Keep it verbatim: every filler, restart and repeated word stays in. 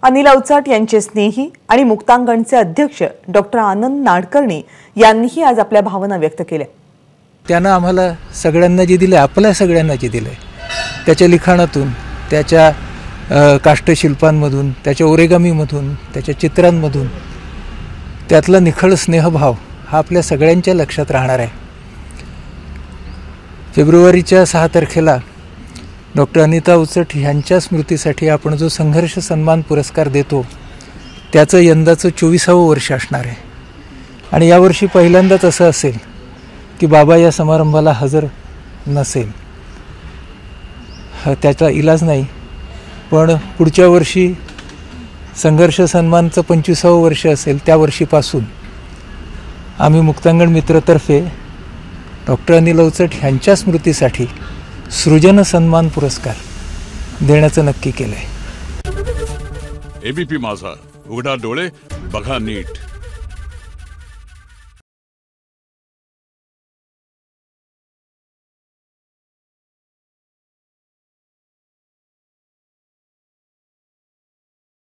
अनिल अवचट यांचे स्नेही आणि मुक्तांगणचे अध्यक्ष डॉक्टर आनंद नाडकर्णी यांनीही आज आपल्या भावना व्यक्त केल्या। त्यानं आम्हाला सगळ्यांना जे दिले, आपल्या सगळ्यांना जे दिले, त्याच्या लिखाणातून, त्याच्या काष्ठशिल्पांमधून, त्याच्या ओरेगामीमधून, त्याच्या चित्रांमधून त्यातला निखळ स्नेहभाव हा आपल्या सगळ्यांच्या लक्षात राहणार आहे। फेब्रुवारीच्या सहा तारखेला डॉक्टर अनिता अवचट यांच्या स्मृतीसाठी आपण जो संघर्ष सन्मान पुरस्कार देतो त्याचं यंदाचं चोवीसावं वर्ष असणार आहे। आणि यावर्षी पहिल्यांदाच असं असेल की बाबा या समारंभाला हजर नसेल, त्याचा इलाज नाही, पण पुढच्या वर्षी संघर्ष सन्मानचं पंचवीसावं वर्ष असेल, त्या वर्षीपासून आम्ही मुक्तांगण मित्रतर्फे डॉक्टर अनिल अवचट यांच्या स्मृतीसाठी सृजन सन्मान पुरस्कार देण्याचं नक्की केलंय। एबीपी माझा, उघडा डोळे बघा नीट।